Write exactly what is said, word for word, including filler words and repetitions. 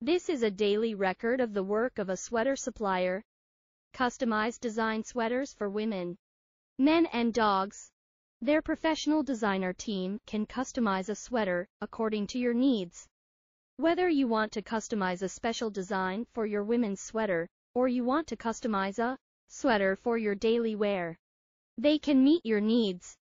This is a daily record of the work of a sweater supplier. Customized design sweaters for women, men and dogs. Their professional designer team can customize a sweater according to your needs. Whether you want to customize a special design for your women's sweater, or you want to customize a sweater for your daily wear, they can meet your needs.